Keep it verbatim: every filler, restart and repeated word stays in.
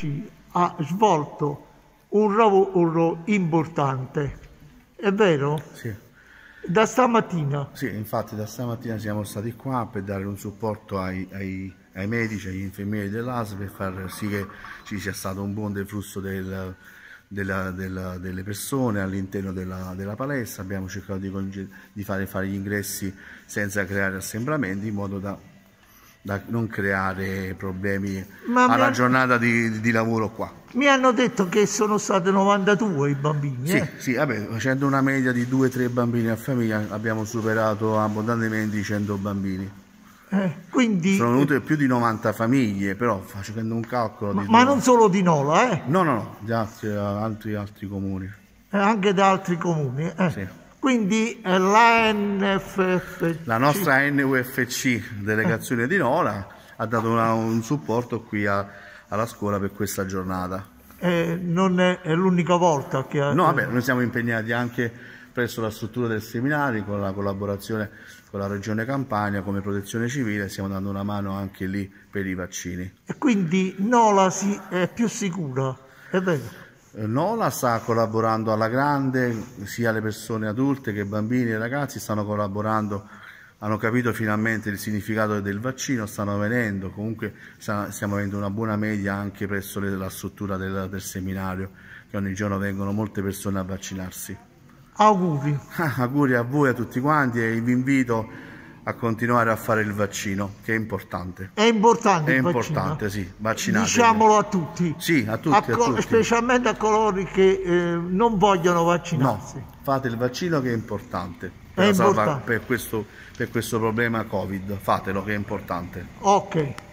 C ha svolto un lavoro importante, è vero? Sì. Da stamattina? Sì, infatti da stamattina siamo stati qua per dare un supporto ai, ai, ai medici, agli infermieri dell'A S L per far sì che ci sia stato un buon deflusso del, della, della, delle persone all'interno della, della palestra. Abbiamo cercato di, di fare, fare gli ingressi senza creare assembramenti, in modo da, da non creare problemi Ma alla han... giornata di, di lavoro qua. Mi hanno detto che sono stati novantadue i bambini. Sì, eh? sì, vabbè, facendo una media di due tre bambini a famiglia abbiamo superato abbondantemente i cento bambini. Eh, quindi, Sono venute più di novanta famiglie, però facendo un calcolo ma, di ma due... non solo di Nola, eh? No, no, no, di altri, altri, altri comuni. Eh, anche da altri comuni. Eh? Sì. Quindi eh, l'A N F F C... La nostra N U F C, delegazione eh. di Nola, ha dato una, un supporto qui a, alla scuola per questa giornata. Eh, non è, è l'unica volta che... No, vabbè, noi siamo impegnati anche presso la struttura del seminario con la collaborazione con la Regione Campania come protezione civile, stiamo dando una mano anche lì per i vaccini. E quindi Nola si, è più sicura, è vero? Nola sta collaborando alla grande, sia le persone adulte che bambini e ragazzi stanno collaborando, hanno capito finalmente il significato del vaccino, stanno venendo, comunque stiamo avendo una buona media anche presso la struttura del, del seminario, che ogni giorno vengono molte persone a vaccinarsi. Auguri. Ah, auguri a voi, a tutti quanti, e vi invito a continuare a fare il vaccino, che è importante. È importante È il importante, vaccino. sì, vaccinatevi. Diciamolo a tutti. Sì, a tutti, a a tutti. Specialmente a coloro che eh, non vogliono vaccinarsi. No, fate il vaccino che è importante. È Per, importante. per, questo, per questo problema Covid, fatelo che è importante. Ok.